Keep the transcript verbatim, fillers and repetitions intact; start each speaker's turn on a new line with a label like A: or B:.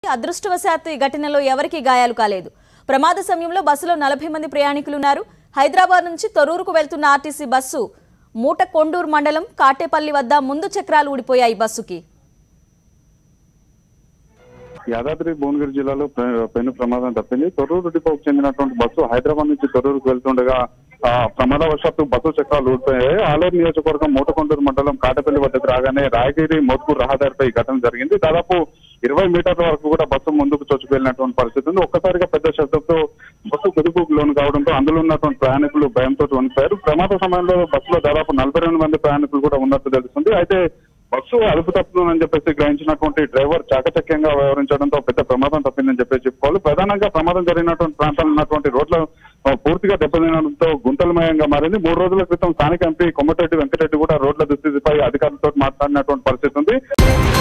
A: అదృష్టవశాత్తు ఈ ఘటనలో ఎవరికీ గాయాలు కాలేదు. ప్రమాద సమయంలో బస్సులో నలభై మంది ప్రయాణికులు ఉన్నారు. హైదరాబాద్ నుంచి తొర్రూరుకు వెళ్తున్న ఆర్టీసీ బస్సు మూటకొండూరు మండలం కాటేపల్లి వద్ద ముందు చక్రాలు ఊడిపోయాయి. బస్సుకి
B: యాదాద్రి భువనగిరి జిల్లాలో పెను ప్రమాదం తప్పింది. తొర్రూరు డిపోకు చెందినటువంటి బస్సు హైదరాబాద్ నుంచి తొర్రూరుకు వెళ్తుండగా ప్రమాదవశాత్తు బస్సు చక్రాలు ఊడిపోయాయి. ఆలేరు నియోజకవర్గం మూటకొండూరు మండలం కాటపల్లి వద్దకు రాగానే రాయగిరి మోత్కూరు రహదారిపై ఘటన జరిగింది. దాదాపు ఇరవై మీటర్ల వరకు కూడా బస్సు ముందుకు చొచ్చుకెళ్లినటువంటి పరిస్థితి ఉంది. ఒక్కసారిగా పెద్ద శబ్దంతో బస్సు కుదుపుకు లోను కావడంతో అందులో ఉన్నటువంటి ప్రయాణికులు భయంతో వణికిపోయారు. ప్రమాద సమయంలో బస్సులో దాదాపు నలభై రెండు మంది ప్రయాణికులు కూడా ఉన్నట్టు తెలుస్తుంది. అయితే బస్సు అదుపు తప్పుతుందని చెప్పేసి గ్రహించినటువంటి డ్రైవర్ చాకచక్యంగా వ్యవహరించడంతో పెద్ద ప్రమాదం తప్పిందని చెప్పేసి చెప్పుకోవాలి. ప్రధానంగా ప్రమాదం జరిగినటువంటి ప్రాంతాల్లో ఉన్నటువంటి రోడ్లు పూర్తిగా దెబ్బతినడంతో గుంతలమయంగా మారింది. మూడు రోజుల క్రితం స్థానిక ఎంపీ కొమ్మటిరెడ్డి వెంకటరెడ్డి కూడా రోడ్ల దుస్థితిపై అధికారులతో మాట్లాడినటువంటి పరిస్థితి ఉంది.